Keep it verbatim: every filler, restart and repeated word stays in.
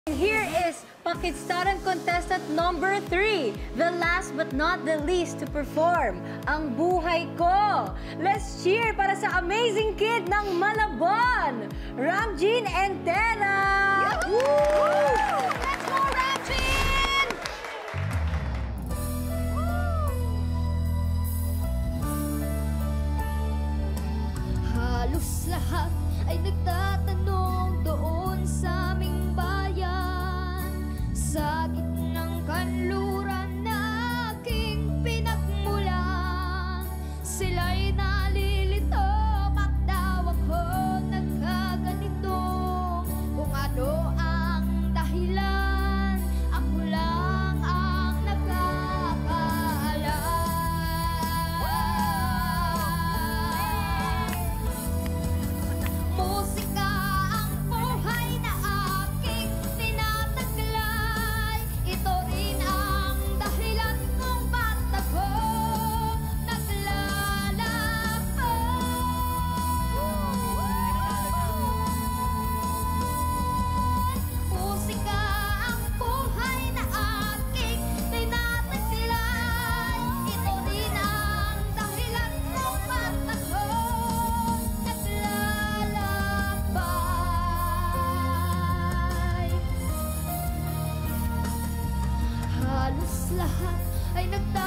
Here is Pakidstaran contestant number three, the last but not the least to perform, ang buhay ko. Let's cheer para sa amazing kid ng Malabon, Ramjean Entera! Let's go, Ramjean! Halos lahat ay nagtatanong doon sa aming bayan, sa gitnang kanluran na aking pinagmulan. Sila'y nalilito, bakit daw ako nagkaganito? Kung ano ang dahilan, ako lang ang nakakaalam. Musika ang buhay na aking tinataglay. Ito rin ang dahilan kung ba't ako naglalakbay. Musika ang buhay na aking tinataglay. Ito rin ang dahilan kung ba't ako naglalakbay. Halos lahat ay nagtatanong